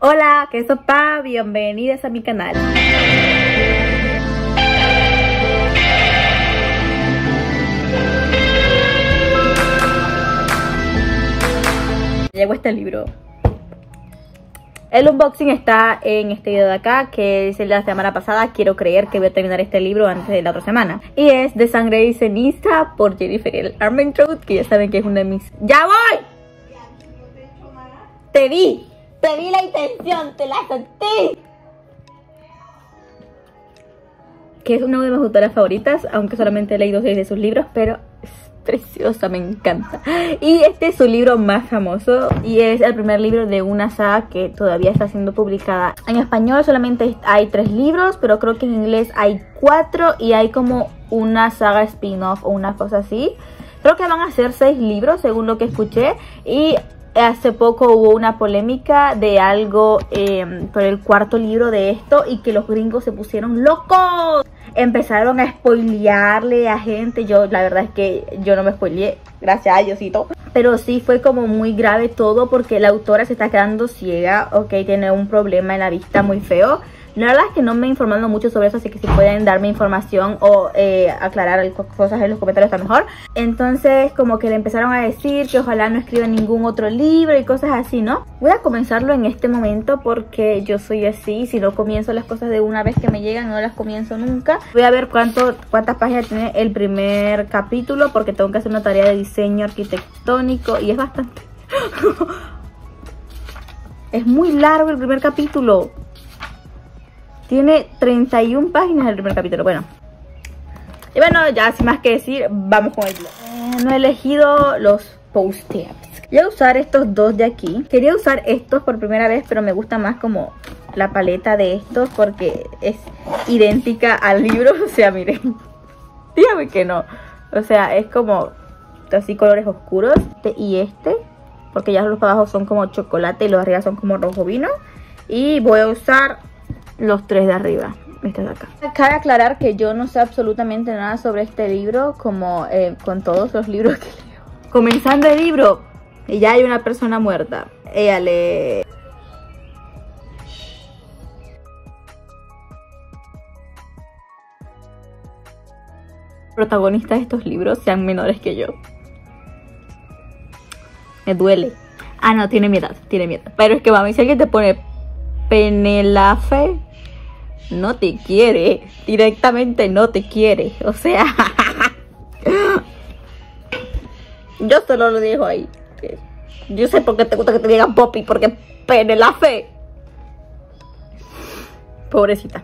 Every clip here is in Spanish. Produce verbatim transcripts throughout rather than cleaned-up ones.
Hola, ¿qué sopa? Bienvenidos a mi canal. Llegó este libro. El unboxing está en este video de acá, que es el de la semana pasada. Quiero creer que voy a terminar este libro antes de la otra semana. Y es de Sangre y Ceniza por Jennifer Armentrout, que ya saben que es una de mis... ¡Ya voy! Te vi, te vi la intención, te la sentí. Que es una de mis autoras favoritas, aunque solamente he leído seis de sus libros, pero es preciosa, me encanta. Y este es su libro más famoso y es el primer libro de una saga que todavía está siendo publicada. En español solamente hay tres libros, pero creo que en inglés hay cuatro y hay como una saga spin-off o una cosa así. Creo que van a ser seis libros según lo que escuché, y hace poco hubo una polémica de algo eh, por el cuarto libro de esto y que los gringos se pusieron locos. Empezaron a spoilearle a gente. Yo la verdad es que yo no me spoileé, gracias a Diosito. Pero sí fue como muy grave todo porque la autora se está quedando ciega. Ok, tiene un problema en la vista muy feo. La verdad es que no me he informado mucho sobre eso, así que si pueden darme información o eh, aclarar cosas en los comentarios está mejor. Entonces como que le empezaron a decir que ojalá no escriba ningún otro libro y cosas así, ¿no? Voy a comenzarlo en este momento porque yo soy así. Si no comienzo las cosas de una vez que me llegan, no las comienzo nunca. Voy a ver cuánto, cuántas páginas tiene el primer capítulo, porque tengo que hacer una tarea de diseño arquitectónico y es bastante... Es muy largo el primer capítulo. Tiene treinta y una páginas el primer capítulo. Bueno, y bueno, ya sin más que decir, vamos con el blog. Eh, no he elegido los post-its. Voy a usar estos dos de aquí. Quería usar estos por primera vez, pero me gusta más como la paleta de estos porque es idéntica al libro. O sea, miren, dígame que no. O sea, es como así colores oscuros. Este y este, porque ya los para abajo son como chocolate y los de arriba son como rojo vino. Y voy a usar los tres de arriba, este de acá. Cabe aclarar que yo no sé absolutamente nada sobre este libro, como eh, con todos los libros que leo. Comenzando el libro y ya hay una persona muerta. Ella lee... Protagonistas de estos libros sean menores que yo. Me duele. Ah, no, tiene mi edad, tiene mi edad. Pero es que mami, si alguien te pone Penélope, no te quiere, directamente no te quiere, o sea, yo solo lo digo ahí. Yo sé por qué te gusta que te digan Poppy, porque Penélope, pobrecita.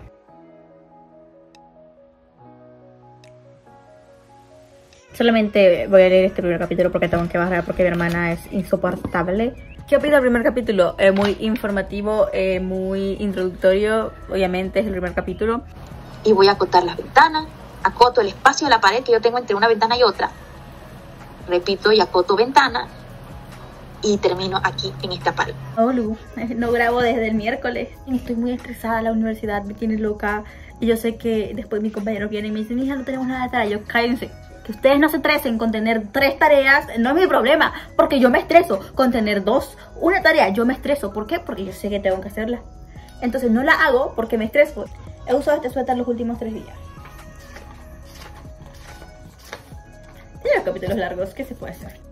Solamente voy a leer este primer capítulo porque tengo que bajar, porque mi hermana es insoportable. ¿Qué opino del primer capítulo? Eh, muy informativo, eh, muy introductorio. Obviamente es el primer capítulo. Y voy a acotar las ventanas. Acoto el espacio de la pared que yo tengo entre una ventana y otra. Repito, y acoto ventana. Y termino aquí en esta pared. Oh, Lu, no grabo desde el miércoles. Estoy muy estresada, la universidad me tiene loca. Y yo sé que después mis compañeros vienen y me dicen, hija, no tenemos nada de tarea. Yo, cállense. Que ustedes no se estresen con tener tres tareas, no es mi problema, porque yo me estreso con tener dos. Una tarea, yo me estreso. ¿Por qué? Porque yo sé que tengo que hacerla. Entonces no la hago porque me estreso. He usado este suéter los últimos tres días. Tiene los capítulos largos, ¿qué se puede hacer?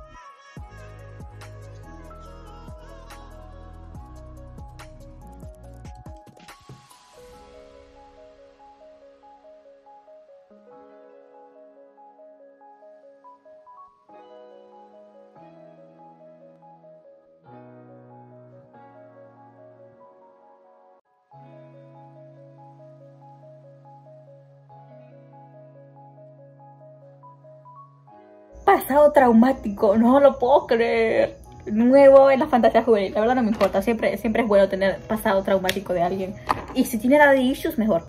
Pasado traumático, no lo puedo creer. Nuevo en la fantasía juvenil, la verdad no me importa. Siempre, siempre es bueno tener pasado traumático de alguien. Y si tiene daddy issues, mejor.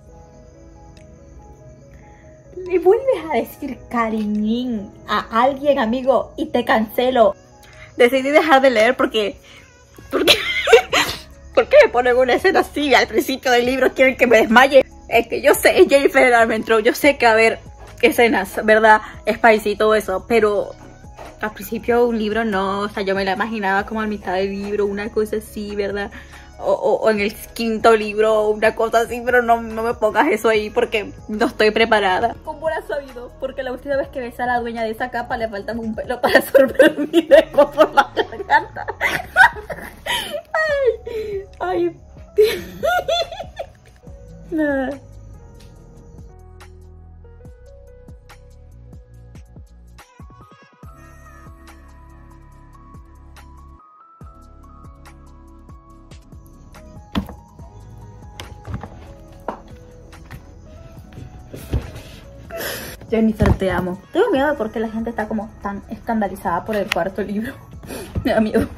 Le vuelves a decir cariñín a alguien, amigo, y te cancelo. Decidí dejar de leer porque... porque ¿por qué me ponen una escena así al principio del libro? Quieren que me desmaye. Es que yo sé, es Jennifer Armentrout, yo sé que va a haber escenas, ¿verdad? Spicy y todo eso, pero al principio un libro no, o sea, yo me la imaginaba como a mitad del libro, una cosa así, ¿verdad? o, o, o en el quinto libro, una cosa así, pero no, no me pongas eso ahí porque no estoy preparada. ¿Cómo lo has sabido? Porque la última vez que besé a la dueña de esa capa le faltaba un pelo para absorber mi lengua por la garganta. Ay, ay. Nada. Jennifer, te amo. Tengo miedo porque la gente está como tan escandalizada por el cuarto libro. Me da miedo.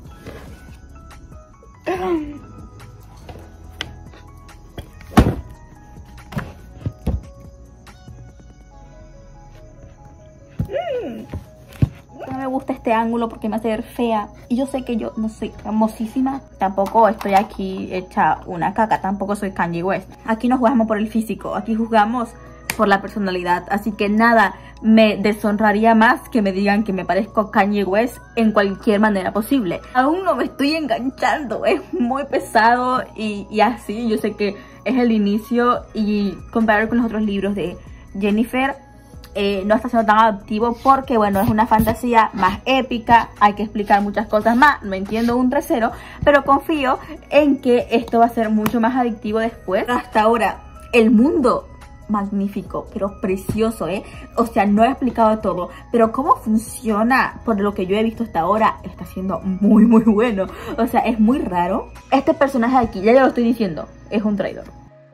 No me gusta este ángulo porque me hace ver fea. Y yo sé que yo no soy famosísima. Tampoco estoy aquí hecha una caca. Tampoco soy Kanye West. Aquí no juzgamos por el físico. Aquí juzgamos por la personalidad. Así que nada me deshonraría más que me digan que me parezco a Kanye West en cualquier manera posible. Aún no me estoy enganchando. Es muy pesado y, y así. Yo sé que es el inicio. Y comparar con los otros libros de Jennifer, Eh, no está siendo tan adaptivo porque bueno, es una fantasía más épica, hay que explicar muchas cosas más, no entiendo un trasero, pero confío en que esto va a ser mucho más adictivo después. Hasta ahora, el mundo magnífico, pero precioso, ¿eh? O sea, no he explicado todo, pero cómo funciona, por lo que yo he visto hasta ahora, está siendo muy muy bueno. O sea, es muy raro. Este personaje de aquí, ya lo estoy diciendo, es un traidor.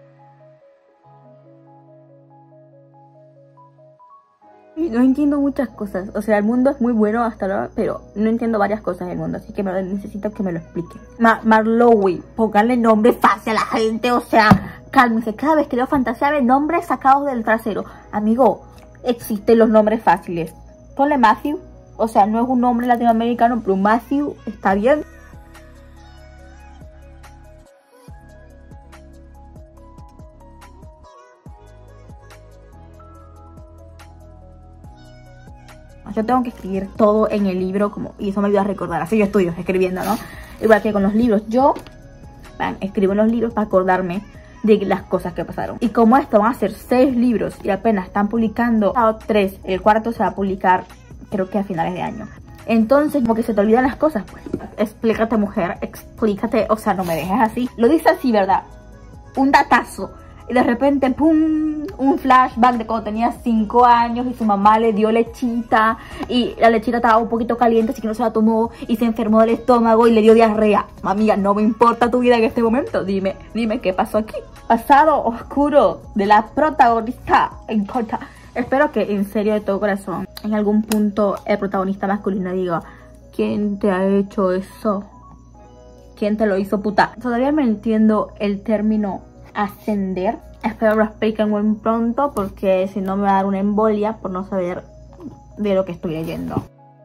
No entiendo muchas cosas, o sea, el mundo es muy bueno hasta ahora, pero no entiendo varias cosas del mundo, así que me lo, necesito que me lo expliquen. Ma Marlowe, pónganle nombre fácil a la gente, o sea, cálmense, cada vez que leo fantasía de nombres sacados del trasero. Amigo, existen los nombres fáciles. Ponle Matthew, o sea, no es un nombre latinoamericano, pero Matthew está bien. Yo tengo que escribir todo en el libro como, y eso me ayuda a recordar. Así yo estudio escribiendo, ¿no? Igual que con los libros. Yo man, escribo en los libros para acordarme de las cosas que pasaron. Y como esto van a ser seis libros y apenas están publicando tres, el cuarto se va a publicar creo que a finales de año. Entonces como que se te olvidan las cosas, pues. Explícate, mujer, explícate. O sea, no me dejes así. Lo dice así, ¿verdad? Un datazo. Y de repente, pum, un flashback de cuando tenía cinco años y su mamá le dio lechita. Y la lechita estaba un poquito caliente, así que no se la tomó. Y se enfermó del estómago y le dio diarrea. Amiga, no me importa tu vida en este momento. Dime, dime qué pasó aquí. Pasado oscuro de la protagonista. Importa. Espero que en serio, de todo corazón, en algún punto el protagonista masculino diga: ¿quién te ha hecho eso? ¿Quién te lo hizo, puta? Todavía no entiendo el término ascender. Espero lo expliquen muy pronto porque si no me va a dar una embolia por no saber de lo que estoy leyendo.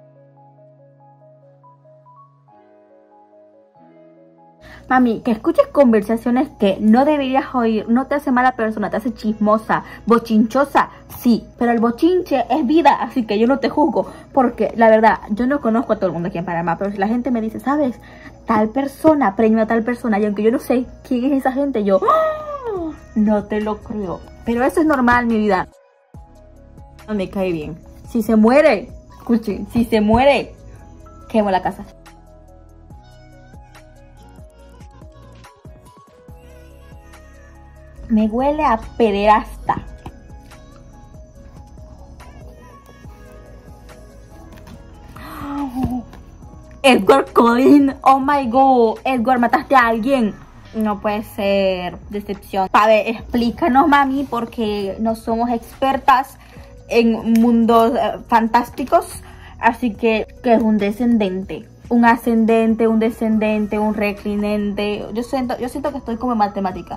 Mami, que escuches conversaciones que no deberías oír no te hace mala persona, te hace chismosa, bochinchosa, sí, pero el bochinche es vida, así que yo no te juzgo, porque la verdad, yo no conozco a todo el mundo aquí en Panamá, pero si la gente me dice, ¿sabes? Tal persona premio a tal persona, y aunque yo no sé quién es esa gente, yo ¡oh! No te lo creo. Pero eso es normal, mi vida. No me cae bien. Si se muere, escuchen, si se muere, quemo la casa. Me huele a pederasta. Edward Cullen, oh my god, Edward, mataste a alguien. No puede ser, decepción. A ver, explícanos, mami, porque no somos expertas en mundos uh, fantásticos. Así que, ¿qué es un descendente? Un ascendente, un descendente, un reclinente. Yo siento, yo siento que estoy como en matemática.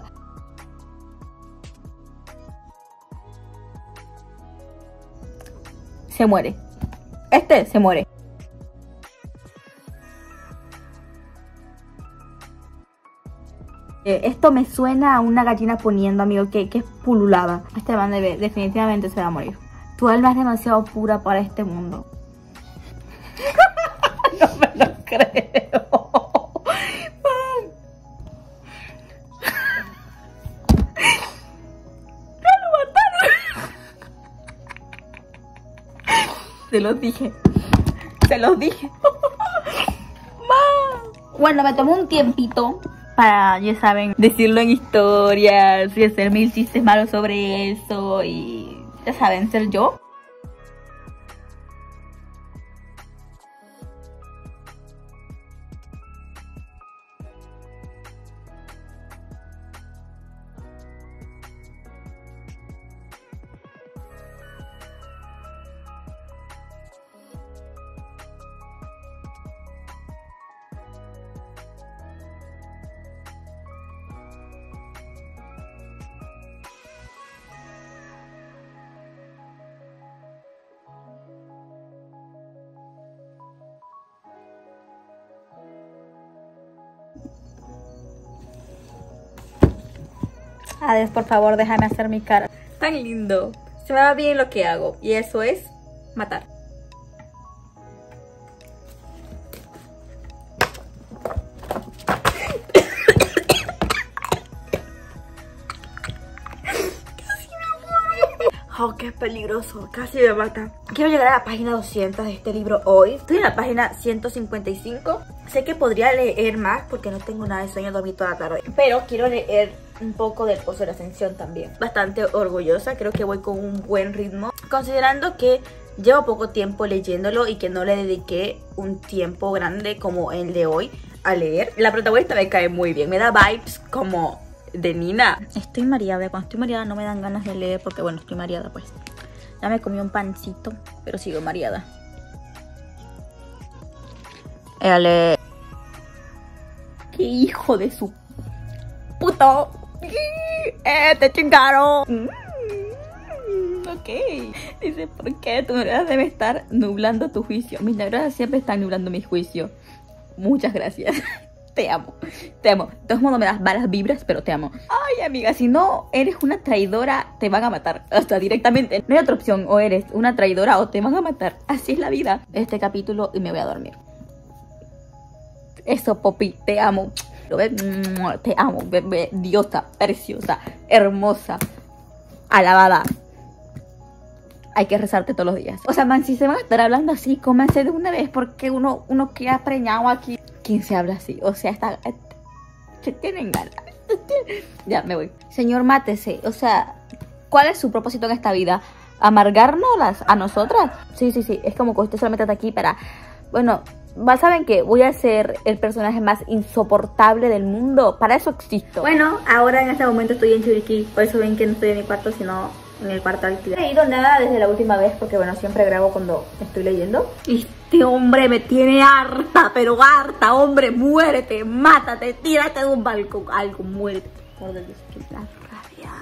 Se muere. Este se muere. Eh, esto me suena a una gallina poniendo, amigo, que, que es pululada. Este man debe, definitivamente se va a morir. Tu alma es demasiado pura para este mundo. No me lo creo. Se los dije. Se los dije. Bueno, me tomó un tiempito para, ya saben, decirlo en historias y hacer mil chistes malos sobre eso y, ya saben, ser yo. Adiós, por favor, déjame hacer mi cara. Tan lindo. Se me va bien lo que hago. Y eso es matar. Oh, qué peligroso, casi me mata. Quiero llegar a la página doscientos de este libro hoy. Estoy en la página ciento cincuenta y cinco. Sé que podría leer más porque no tengo nada de sueño, dormí toda la tarde. Pero quiero leer un poco del Pozo de la Ascensión también. Bastante orgullosa, creo que voy con un buen ritmo. Considerando que llevo poco tiempo leyéndolo y que no le dediqué un tiempo grande como el de hoy a leer. La protagonista me cae muy bien, me da vibes como de Nina. Estoy mareada, cuando estoy mareada no me dan ganas de leer porque bueno, estoy mareada pues. Ya me comí un pancito, pero sigo mareada. Dale. ¡Qué hijo de su puto! ¡Eh, te chingaron! Mm, ok. Dice, ¿por qué tu neuronas debe estar nublando tu juicio? Mis neuronas siempre están nublando mi juicio. Muchas gracias. Te amo, te amo. De todos modos me das malas vibras, pero te amo. Ay, amiga, si no eres una traidora, te van a matar. Hasta directamente. No hay otra opción. O eres una traidora o te van a matar. Así es la vida. Este capítulo y me voy a dormir. Eso, Poppy, te amo. Te amo, bebé. Diosa, preciosa, hermosa, alabada. Hay que rezarte todos los días. O sea, man, si se van a estar hablando así, cómanse de una vez porque uno, uno queda preñado aquí. ¿Quién se habla así? O sea, está, se tienen ganas. Ya, me voy. Señor, mátese. O sea, ¿cuál es su propósito en esta vida? ¿Amargárnoslas a nosotras? Sí, sí, sí. Es como que usted solamente está aquí para... Bueno, ¿saben qué? Voy a ser el personaje más insoportable del mundo. Para eso existo. Bueno, ahora en este momento estoy en Chiriquí. Por eso ven que no estoy en mi cuarto, sino en el cuarto alquiler. No he ido nada desde la última vez porque, bueno, siempre grabo cuando estoy leyendo. Este hombre me tiene harta, pero harta. Hombre, muérete, mátate, tírate de un balcón. Algo, muérete. Por Dios, que la rabia.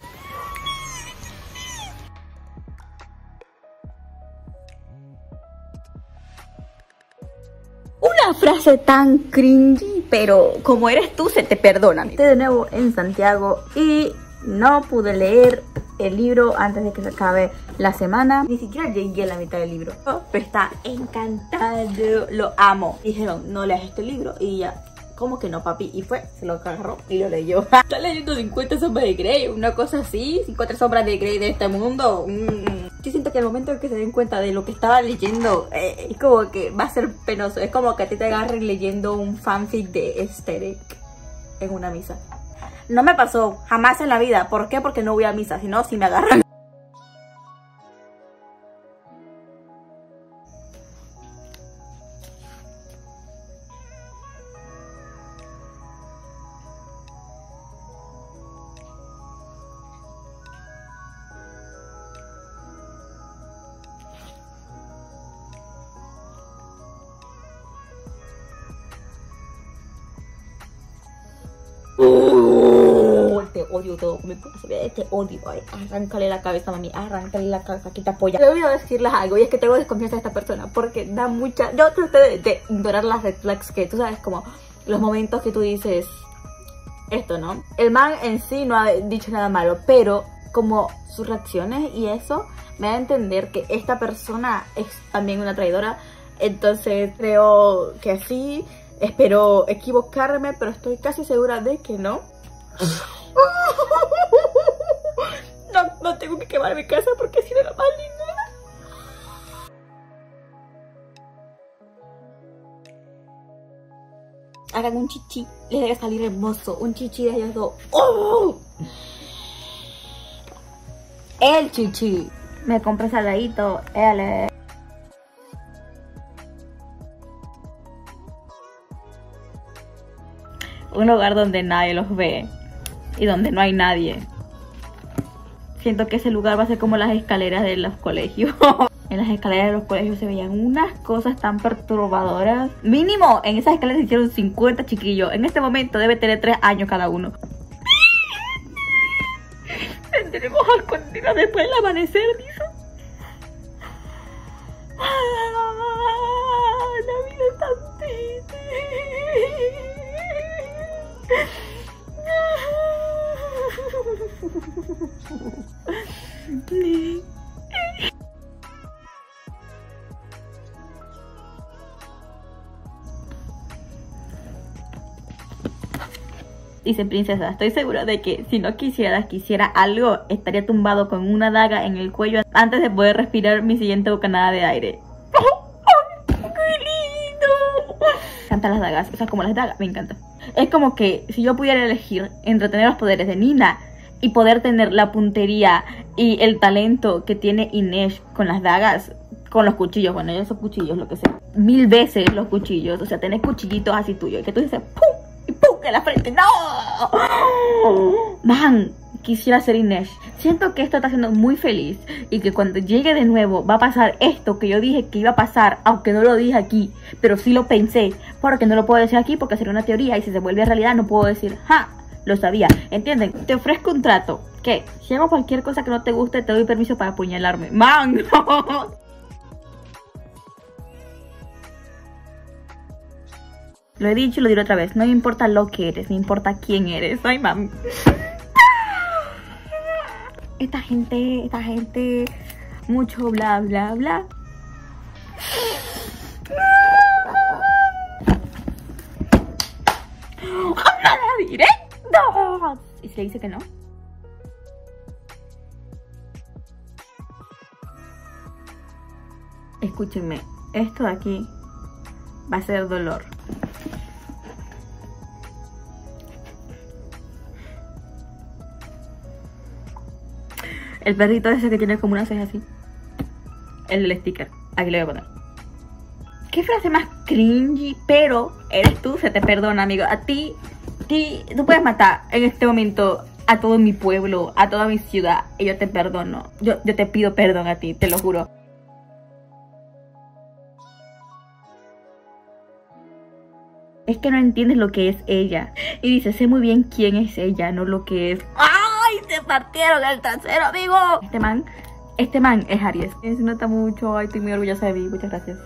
Una frase tan cringy, pero como eres tú, se te perdona. Estoy de nuevo en Santiago y no pude leer el libro antes de que se acabe la semana. Ni siquiera llegué a la mitad del libro, pero está encantado, lo amo. Dijeron, no leas este libro y ya, ¿cómo que no, papi? Y fue, se lo agarró y lo leyó. Está leyendo cincuenta sombras de Grey, una cosa así, cincuenta sombras de Grey de este mundo. Mm. Yo siento que al momento en que se den cuenta de lo que estaba leyendo, eh, es como que va a ser penoso. Es como que a ti te agarren leyendo un fanfic de Aesthetic en una misa. No me pasó jamás en la vida. ¿Por qué? Porque no voy a misa, sino si me agarran. Oh, te odio todo con mi corazón, te odio. Ay, arráncale la cabeza, mami, arráncale la cabeza, que te apoya. Te voy a decirles algo y es que tengo desconfianza de esta persona porque da mucha... Yo traté de, de ignorar las red flags que tú sabes, como los momentos que tú dices esto, ¿no? El man en sí no ha dicho nada malo, pero como sus reacciones y eso me da a entender que esta persona es también una traidora. Entonces creo que sí. Espero equivocarme, pero estoy casi segura de que no. No, no tengo que quemar mi casa porque si no la más linda. hagan un chichi, les debe salir hermoso. Un chichi de ellos dos. ¡Oh! El chichi. Me compré saladito. L. Un lugar donde nadie los ve y donde no hay nadie. Siento que ese lugar va a ser como las escaleras de los colegios. En las escaleras de los colegios se veían unas cosas tan perturbadoras. Mínimo, en esas escaleras se hicieron cincuenta chiquillos. En este momento debe tener tres años cada uno. Tendremos al continuo después del amanecer, dice. La vida es tan triste. Dice princesa, estoy segura de que si no quisieras que hiciera algo, estaría tumbado con una daga en el cuello antes de poder respirar mi siguiente bocanada de aire. ¡Qué lindo! Me encantan las dagas, o sea, como las dagas, me encantan. Es como que si yo pudiera elegir entre tener los poderes de Nina y poder tener la puntería y el talento que tiene Inés con las dagas, con los cuchillos, bueno, esos cuchillos, lo que sea, mil veces los cuchillos, o sea, tener cuchillitos así tuyos, y que tú dices ¡pum! Y ¡pum! En la frente, ¡no! Man, quisiera ser Inés. Siento que esto está haciendo muy feliz y que cuando llegue de nuevo va a pasar esto que yo dije que iba a pasar, aunque no lo dije aquí, pero sí lo pensé, porque no lo puedo decir aquí porque sería una teoría y si se vuelve realidad no puedo decir, ¡ja! Lo sabía, ¿entienden? Te ofrezco un trato, que si hago cualquier cosa que no te guste te doy permiso para apuñalarme. ¡Man! Lo he dicho y lo diré otra vez. No me importa lo que eres, me importa quién eres. Ay, mami. Esta gente, esta gente, mucho bla, bla, bla. ¡Nada directo! ¿Y si le dice que no? Escúchenme, esto de aquí va a ser dolor. El perrito ese que tiene como una ceja así. El del sticker. Aquí lo voy a poner. ¿Qué frase más cringy? Pero eres tú, se te perdona, amigo. A ti, ti, tú puedes matar en este momento a todo mi pueblo, a toda mi ciudad. Y yo te perdono. Yo, yo te pido perdón a ti, te lo juro. Es que no entiendes lo que es ella. Y dice, sé muy bien quién es ella, no lo que es. ¡Ay! Te partieron el trasero, amigo. Este man, este man es Aries. Se nota mucho. Ay, estoy muy orgullosa de mí. Muchas gracias.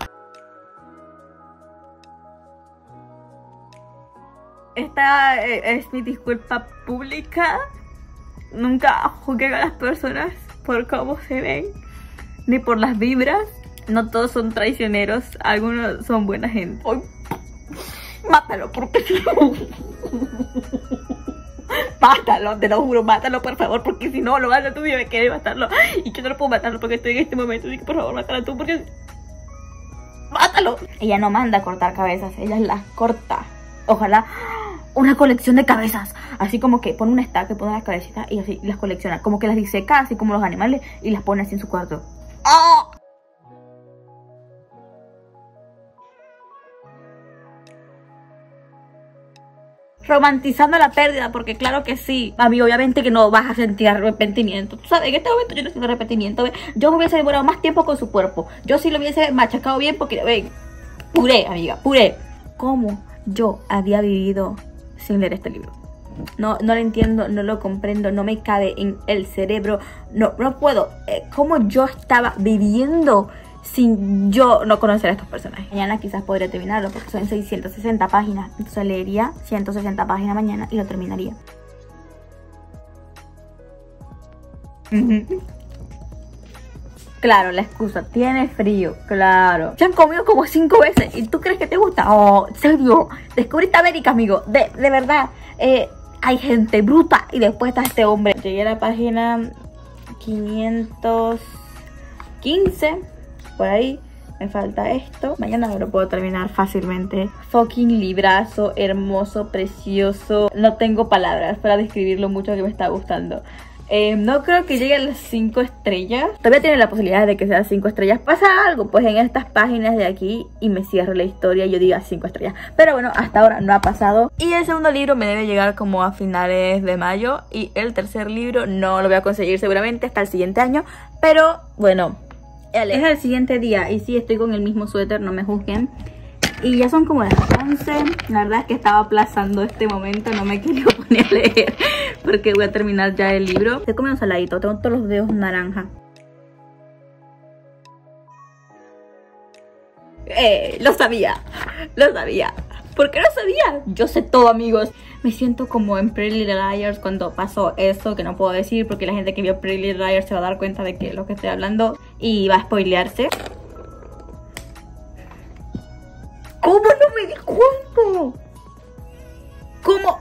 Esta es mi disculpa pública. Nunca juzgué a las personas por cómo se ven, ni por las vibras. No todos son traicioneros. Algunos son buena gente. ¡Ay! Mátalo, porque si no... Mátalo, te lo juro, mátalo por favor, porque si no lo vas a tú y me quieres matarlo. Y yo no lo puedo matarlo porque estoy en este momento. Así que por favor, mátalo tú porque... ¡Mátalo! Ella no manda a cortar cabezas, ella las corta. Ojalá una colección de cabezas. Así como que pone un stack que pone las cabecitas y así las colecciona. Como que las diseca así como los animales y las pone así en su cuarto. ¡Oh! Romantizando la pérdida, porque claro que sí, mami, obviamente que no vas a sentir arrepentimiento. Tú sabes, en este momento yo no siento arrepentimiento, ¿ves? Yo me hubiese demorado más tiempo con su cuerpo. Yo sí lo hubiese machacado bien porque, ven, puré, amiga, puré. ¿Cómo yo había vivido sin leer este libro? No, no lo entiendo, no lo comprendo, no me cabe en el cerebro. No, no puedo. Eh, ¿Cómo yo estaba viviendo sin yo no conocer a estos personajes? Mañana quizás podría terminarlo porque son seiscientas sesenta páginas. Entonces leería ciento sesenta páginas mañana y lo terminaría. Claro, la excusa, tiene frío, claro. Se han comido como cinco veces y tú crees que te gusta. Oh, serio, descubriste América, amigo. De, de verdad, eh, hay gente bruta y después está este hombre. Llegué a la página quinientos quince, por ahí. Me falta esto. Mañana me lo puedo terminar fácilmente. Fucking librazo, hermoso, precioso. No tengo palabras para describir lo mucho que me está gustando. Eh, no creo que llegue a las cinco estrellas. Todavía tiene la posibilidad de que sea cinco estrellas. Pasa algo pues en estas páginas de aquí y me cierre la historia y yo diga cinco estrellas. Pero bueno, hasta ahora no ha pasado. Y el segundo libro me debe llegar como a finales de mayo. Y el tercer libro no lo voy a conseguir seguramente hasta el siguiente año. Pero bueno, es el siguiente día. Y sí, estoy con el mismo suéter, no me juzguen. Y ya son como las once. La verdad es que estaba aplazando este momento. No me quería poner a leer porque voy a terminar ya el libro. Estoy comiendo un saladito. Tengo todos los dedos naranja. Eh, lo sabía. Lo sabía. ¿Por qué lo sabía? Yo sé todo, amigos. Me siento como en Pretty Little Liars cuando pasó eso, que no puedo decir porque la gente que vio Pretty Little Liars se va a dar cuenta de que lo que estoy hablando y va a spoilearse. ¿Cómo no me di cuenta? ¿Cómo?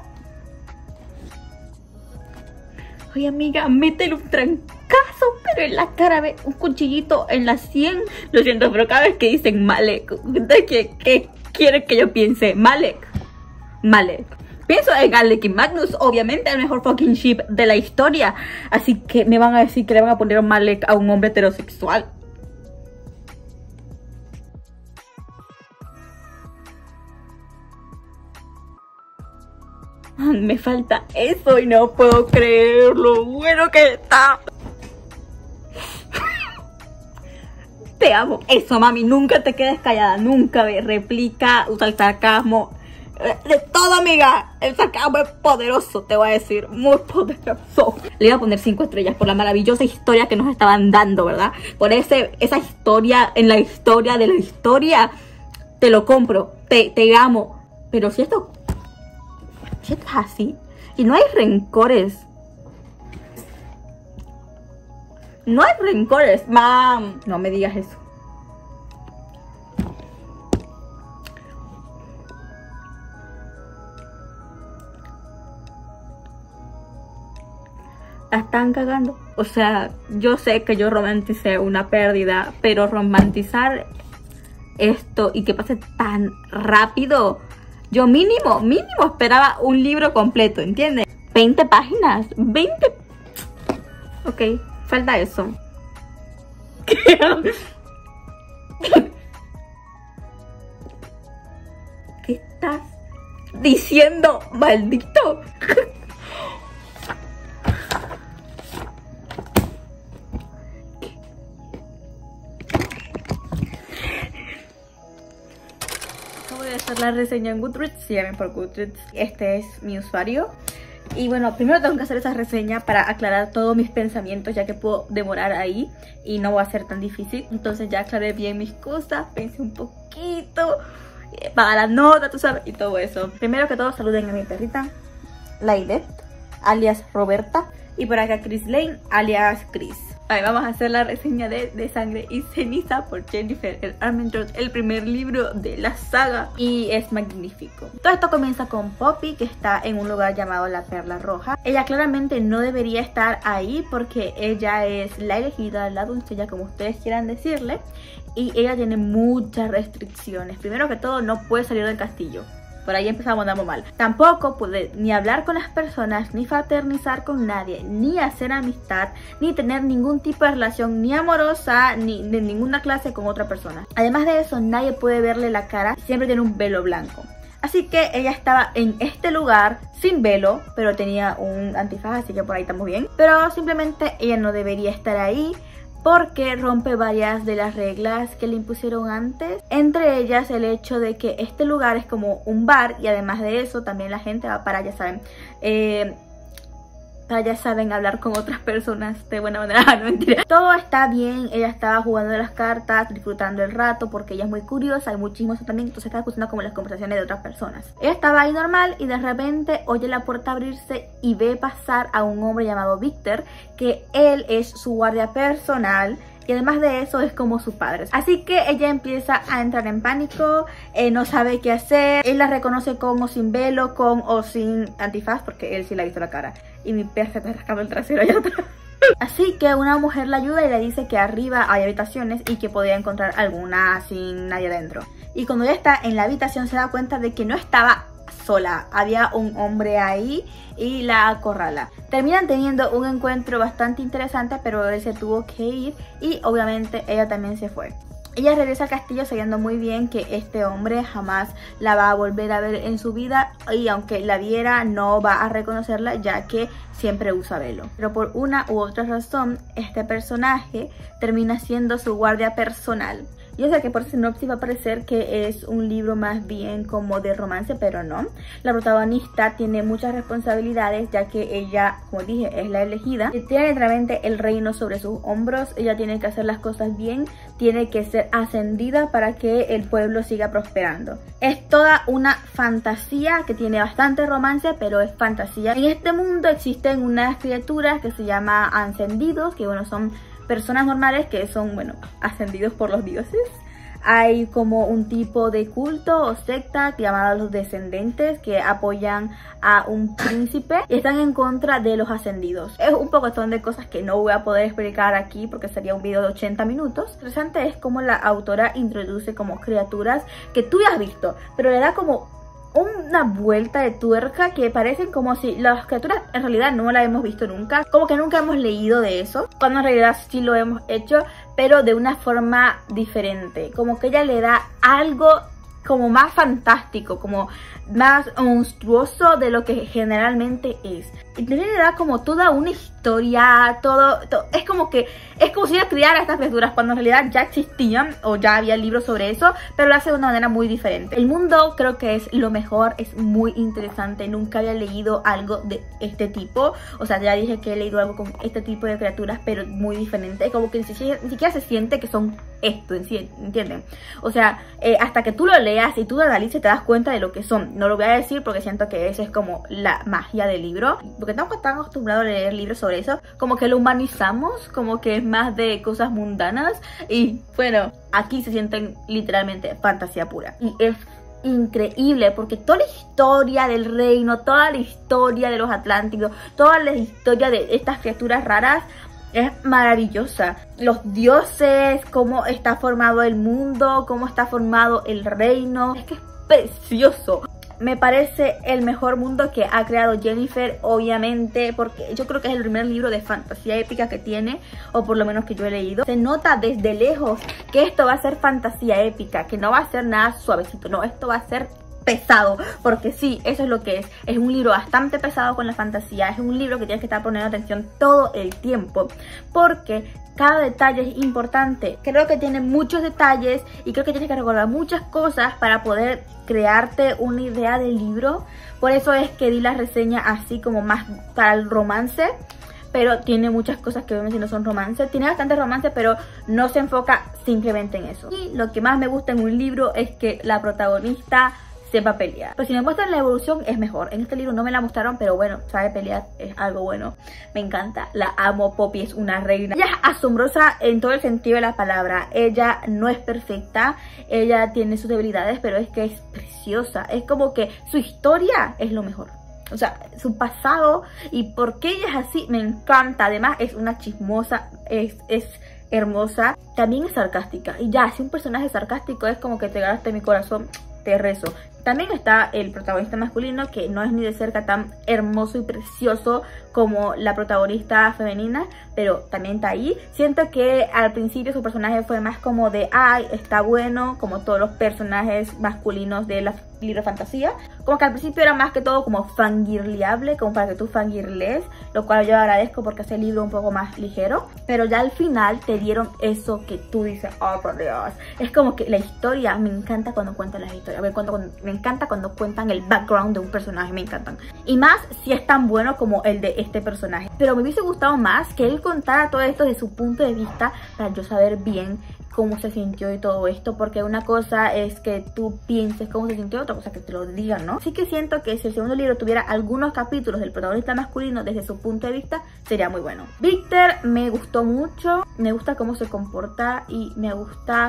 Oye, amiga, métele un trancazo, pero en la cara, ve, un cuchillito en la sien. Lo siento, pero cada vez que dicen Malek, ¿qué, qué quieren que yo piense? Malek. Malek. Pienso en Alec y Magnus, obviamente el mejor fucking ship de la historia. Así que me van a decir que le van a poner Malek a un hombre heterosexual. Me falta eso y no puedo creer lo bueno que está. Te amo. Eso, mami, nunca te quedes callada. Nunca ve, replica, usa el sarcasmo. De todo, amiga. El sarcasmo es poderoso, te voy a decir. Muy poderoso. Le iba a poner cinco estrellas por la maravillosa historia que nos estaban dando, ¿verdad? Por ese, esa historia, en la historia de la historia. Te lo compro. Te, te amo. Pero si esto... Si esto es así y no hay rencores, no hay rencores, mam, no me digas eso. La están cagando. O sea, yo sé que yo romanticé una pérdida, pero romantizar esto y que pase tan rápido. Yo mínimo, mínimo esperaba un libro completo, ¿entiendes? veinte páginas, veinte... Ok, falta eso. ¿Qué estás diciendo, maldito? Hacer la reseña en Goodreads, síganme por Goodreads, este es mi usuario. Y bueno, primero tengo que hacer esa reseña para aclarar todos mis pensamientos, ya que puedo demorar ahí y no va a ser tan difícil. Entonces ya aclaré bien mis cosas, pensé un poquito para la nota, tú sabes, y todo eso. Primero que todo, saluden a mi perrita Lailet, alias Roberta, y por acá Chris Lane, alias Chris. Ahí vamos a hacer la reseña de, de Sangre y Ceniza por Jennifer L. Armentrout, el primer libro de la saga, y es magnífico. Todo esto comienza con Poppy, que está en un lugar llamado La Perla Roja. Ella claramente no debería estar ahí porque ella es la elegida, la doncella, como ustedes quieran decirle, y ella tiene muchas restricciones. Primero que todo, no puede salir del castillo. Por ahí empezamos andando mal. Tampoco puede ni hablar con las personas, ni fraternizar con nadie, ni hacer amistad, ni tener ningún tipo de relación ni amorosa, ni de ninguna clase con otra persona. Además de eso, nadie puede verle la cara, siempre tiene un velo blanco. Así que ella estaba en este lugar sin velo, pero tenía un antifaz, así que por ahí estamos bien. Pero simplemente ella no debería estar ahí, porque rompe varias de las reglas que le impusieron antes. Entre ellas el hecho de que este lugar es como un bar, y además de eso también la gente va para, ya saben, eh, para, ya saben, hablar con otras personas de buena manera. No, mentira. Todo está bien, ella estaba jugando las cartas, disfrutando el rato porque ella es muy curiosa, hay muchísimos también, entonces estaba escuchando como las conversaciones de otras personas. Ella estaba ahí normal y de repente oye la puerta abrirse y ve pasar a un hombre llamado Victor, que él es su guardia personal y además de eso es como su padre. Así que ella empieza a entrar en pánico, eh, no sabe qué hacer. Él la reconoce con o sin velo, con o sin antifaz, porque él sí le ha visto la cara. Y mi perra se está rascando el trasero allá atrás. Así que una mujer la ayuda y le dice que arriba hay habitaciones y que podía encontrar alguna sin nadie adentro. Y cuando ella está en la habitación se da cuenta de que no estaba sola, había un hombre ahí y la acorrala. Terminan teniendo un encuentro bastante interesante, pero él se tuvo que ir y obviamente ella también se fue. Ella regresa al castillo sabiendo muy bien que este hombre jamás la va a volver a ver en su vida y aunque la viera no va a reconocerla ya que siempre usa velo. Pero por una u otra razón este personaje termina siendo su guardia personal. Yo sé que por sinopsis va a parecer que es un libro más bien como de romance, pero no. La protagonista tiene muchas responsabilidades ya que ella, como dije, es la elegida. Y tiene literalmente el reino sobre sus hombros. Ella tiene que hacer las cosas bien, tiene que ser ascendida para que el pueblo siga prosperando. Es toda una fantasía que tiene bastante romance, pero es fantasía. En este mundo existen unas criaturas que se llaman ascendidos, que bueno, son personas normales que son, bueno, ascendidos por los dioses. Hay como un tipo de culto o secta llamada los descendentes que apoyan a un príncipe y están en contra de los ascendidos. Es un poco de cosas que no voy a poder explicar aquí porque sería un video de ochenta minutos. Lo interesante es cómo la autora introduce como criaturas que tú ya has visto, pero le da como una vuelta de tuerca que parecen como si las criaturas en realidad no las hemos visto nunca, como que nunca hemos leído de eso, cuando en realidad sí lo hemos hecho, pero de una forma diferente, como que ella le da algo como más fantástico, como más monstruoso de lo que generalmente es. Y también le da como toda una historia, todo, todo es como que es como si ella criara estas criaturas cuando en realidad ya existían o ya había libros sobre eso, pero lo hace de una manera muy diferente. El mundo creo que es lo mejor, es muy interesante, nunca había leído algo de este tipo, o sea, ya dije que he leído algo con este tipo de criaturas, pero muy diferente, como que ni siquiera, ni siquiera se siente que son esto en sí, ¿entienden? O sea, eh, hasta que tú lo leas y tú lo analices te das cuenta de lo que son. No lo voy a decir porque siento que eso es como la magia del libro, porque estamos tan acostumbrados a leer libros sobre eso, como que lo humanizamos, como que es más de cosas mundanas y bueno, aquí se sienten literalmente fantasía pura y es increíble porque toda la historia del reino, toda la historia de los Atlántidos, toda la historia de estas criaturas raras es maravillosa. Los dioses, cómo está formado el mundo, cómo está formado el reino, es que es precioso. Me parece el mejor mundo que ha creado Jennifer, obviamente, porque yo creo que es el primer libro de fantasía épica que tiene, o por lo menos que yo he leído. Se nota desde lejos que esto va a ser fantasía épica, que no va a ser nada suavecito, no, esto va a ser pesado, porque sí, eso es lo que es. Es un libro bastante pesado con la fantasía, es un libro que tienes que estar poniendo atención todo el tiempo, porque cada detalle es importante. Creo que tiene muchos detalles y creo que tienes que recordar muchas cosas para poder crearte una idea del libro. Por eso es que di la reseña así como más para el romance, pero tiene muchas cosas que obviamente no son romance. Tiene bastante romance, pero no se enfoca simplemente en eso. Y lo que más me gusta en un libro es que la protagonista sepa pelear. Pero si me muestran la evolución es mejor. En este libro no me la mostraron, pero bueno, sabe pelear, es algo bueno. Me encanta, la amo. Poppy es una reina. Ella es asombrosa en todo el sentido de la palabra. Ella no es perfecta, ella tiene sus debilidades, pero es que es preciosa. Es como que su historia es lo mejor. O sea, su pasado y por qué ella es así, me encanta. Además es una chismosa, es... es hermosa, también es sarcástica. Y ya, si un personaje es sarcástico es como que te ganaste mi corazón, te rezo. También está el protagonista masculino, que no es ni de cerca tan hermoso y precioso como la protagonista femenina, pero también está ahí. Siento que al principio su personaje fue más como de, ay, está bueno, como todos los personajes masculinos de la libro de fantasía. Como que al principio era más que todo como fangirleable, como para que tú fangirles, lo cual yo agradezco porque hace el libro un poco más ligero. Pero ya al final te dieron eso que tú dices, oh por Dios. Es como que la historia, me encanta cuando cuentan las historias, me, cuando, cuando, me encanta cuando cuentan el background de un personaje, me encantan. Y más si es tan bueno como el de este personaje. Pero me hubiese gustado más que él contara todo esto de su punto de vista para yo saber bien cómo se sintió y todo esto, porque una cosa es que tú pienses cómo se sintió, otra cosa que te lo digan, ¿no? Así que siento que si el segundo libro tuviera algunos capítulos del protagonista masculino desde su punto de vista, sería muy bueno. Victor me gustó mucho, me gusta cómo se comporta y me gusta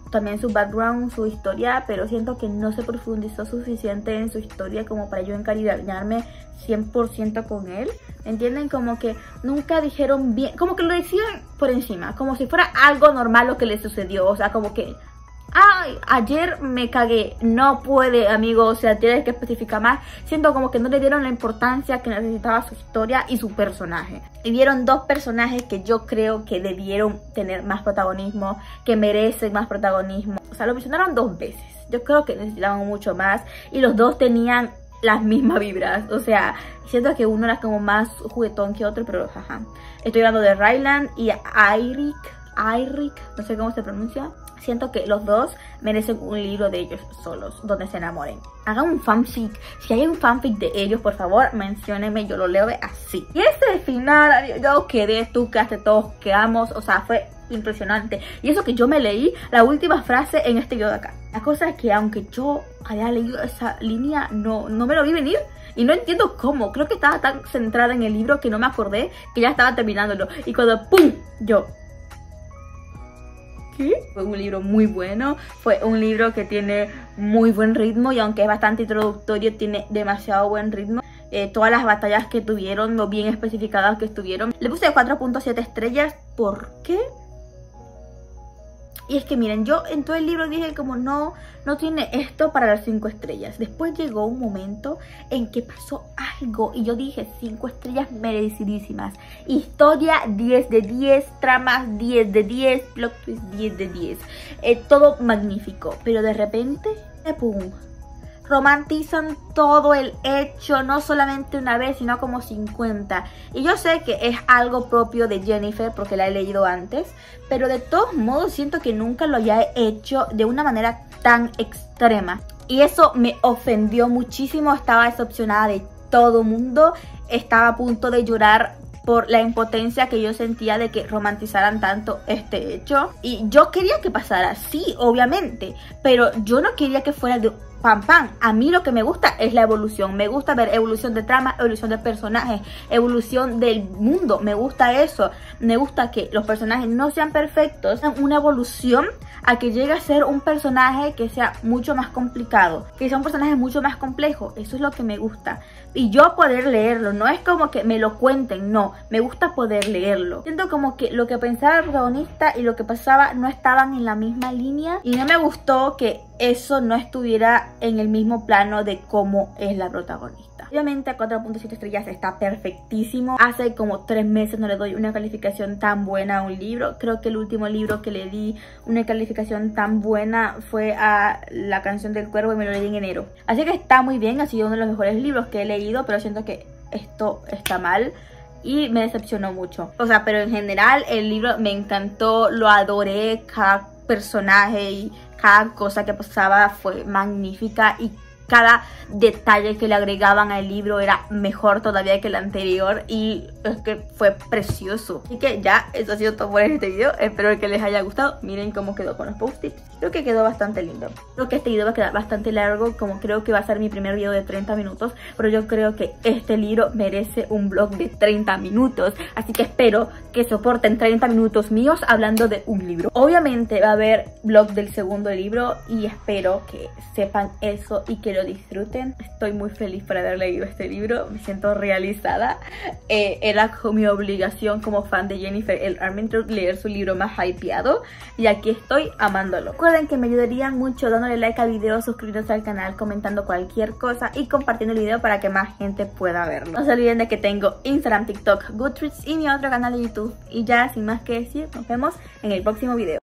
también su background, su historia, pero siento que no se profundizó suficiente en su historia como para yo encariñarme cien por ciento con él. ¿Entienden? Como que nunca dijeron bien, como que lo decían por encima, como si fuera algo normal lo que le sucedió. O sea, como que, ay, ayer me cagué. No puede, amigo, o sea, tienes que especificar más. Siento como que no le dieron la importancia que necesitaba su historia y su personaje. Y vieron dos personajes que yo creo que debieron tener más protagonismo, que merecen más protagonismo. O sea, lo mencionaron dos veces. Yo creo que necesitaban mucho más y los dos tenían las mismas vibras. O sea, siento que uno era como más juguetón que otro, pero jaja. Estoy hablando de Ryland y Eirik, Eirik, no sé cómo se pronuncia. Siento que los dos merecen un libro de ellos solos, donde se enamoren. Hagan un fanfic. Si hay un fanfic de ellos, por favor, menciónenme. Yo lo leo así. Y ese final, yo quedé, tú quedaste, todos quedamos. O sea, fue impresionante. Y eso que yo me leí la última frase en este video de acá. La cosa es que aunque yo haya leído esa línea, no, no me lo vi venir. Y no entiendo cómo. Creo que estaba tan centrada en el libro que no me acordé que ya estaba terminándolo. Y cuando ¡pum! Yo... ¿qué? Fue un libro muy bueno. Fue un libro que tiene muy buen ritmo. Y aunque es bastante introductorio, tiene demasiado buen ritmo. Eh, todas las batallas que tuvieron, lo bien especificadas que estuvieron. Le puse cuatro punto siete estrellas. ¿Por qué? Y es que miren, yo en todo el libro dije como no, no tiene esto para las cinco estrellas. Después llegó un momento en que pasó algo y yo dije cinco estrellas merecidísimas. Historia diez de diez, tramas diez de diez, plot twist diez de diez. Eh, todo magnífico, pero de repente, ¡pum! Romantizan todo el hecho, no solamente una vez, sino como cincuenta. Y yo sé que es algo propio de Jennifer, porque la he leído antes, pero de todos modos siento que nunca lo haya hecho de una manera tan extrema. Y eso me ofendió muchísimo, estaba decepcionada de todo mundo, estaba a punto de llorar por la impotencia que yo sentía de que romantizaran tanto este hecho. Y yo quería que pasara, sí, obviamente, pero yo no quería que fuera de pam pam. A mí lo que me gusta es la evolución. Me gusta ver evolución de trama, evolución de personajes, evolución del mundo. Me gusta eso. Me gusta que los personajes no sean perfectos, sean una evolución a que llegue a ser un personaje que sea mucho más complicado, que sea un personaje mucho más complejo. Eso es lo que me gusta. Y yo poder leerlo, no es como que me lo cuenten, no. Me gusta poder leerlo. Siento como que lo que pensaba el protagonista y lo que pasaba no estaban en la misma línea. Y no me gustó que eso no estuviera en el mismo plano de cómo es la protagonista. Obviamente a cuatro punto siete estrellas está perfectísimo. Hace como tres meses no le doy una calificación tan buena a un libro. Creo que el último libro que le di una calificación tan buena fue a La canción del cuervo y me lo leí en enero. Así que está muy bien, ha sido uno de los mejores libros que he leído, pero siento que esto está mal y me decepcionó mucho. O sea, pero en general el libro me encantó, lo adoré, cada personaje y cada cosa que pasaba fue magnífica y cada detalle que le agregaban al libro era mejor todavía que el anterior y es que fue precioso. Así que ya, eso ha sido todo por este video. Espero que les haya gustado. Miren cómo quedó con los post-its. Creo que quedó bastante lindo. Creo que este video va a quedar bastante largo, como creo que va a ser mi primer video de treinta minutos, pero yo creo que este libro merece un vlog de treinta minutos. Así que espero que soporten treinta minutos míos hablando de un libro. Obviamente va a haber vlog del segundo libro y espero que sepan eso y que lo disfruten. Estoy muy feliz por haber leído este libro, me siento realizada. Eh, era mi obligación como fan de Jennifer L. Armentrout leer su libro más hypeado y aquí estoy amándolo. Recuerden que me ayudarían mucho dándole like al video, suscribiéndose al canal, comentando cualquier cosa y compartiendo el video para que más gente pueda verlo. No se olviden de que tengo Instagram, TikTok, Goodreads y mi otro canal de YouTube. Y ya sin más que decir, nos vemos en el próximo video.